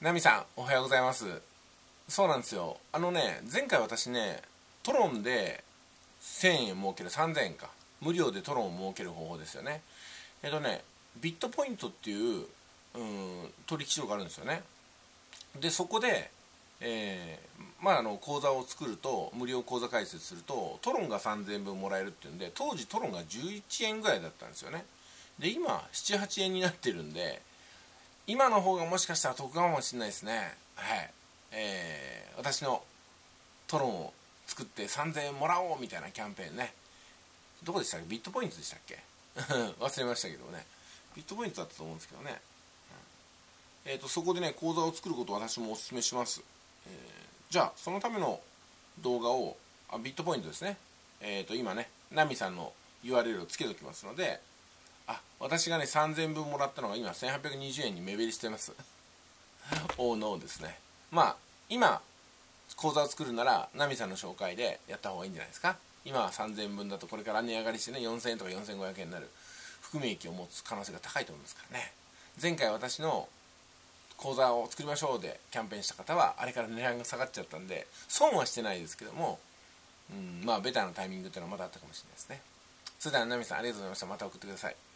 ナミさん、おはようございます。そうなんですよ。前回私ね、トロンで1000円儲ける、3000円か。無料でトロンを儲ける方法ですよね。ビットポイントっていう、取引所があるんですよね。で、そこで、口座を作ると、無料口座開設すると、トロンが3000円分もらえるっていうんで、当時トロンが11円ぐらいだったんですよね。で、今、7、8円になってるんで、今の方がもしかしたら得かもしれないですね。はい。私のトロンを作って3000円もらおうみたいなキャンペーンね。どこでしたっけ？ビットポイントでしたっけ？忘れましたけどね。ビットポイントだったと思うんですけどね。そこでね、口座を作ることを私もお勧めします。じゃあ、そのための動画を、ビットポイントですね。今ね、ナミさんの URL をつけておきますので、私がね、3000分もらったのが今1820円に目減りしてます。おーのーですね。今、口座を作るなら、ナミさんの紹介でやった方がいいんじゃないですか。今は3000分だとこれから値上がりしてね、4000円とか4500円になる含み益を持つ可能性が高いと思いますからね。前回私の口座を作りましょうでキャンペーンした方は、あれから値段が下がっちゃったんで、損はしてないですけども、ベターなタイミングっていうのはまだあったかもしれないですね。それではナミさんありがとうございました。また送ってください。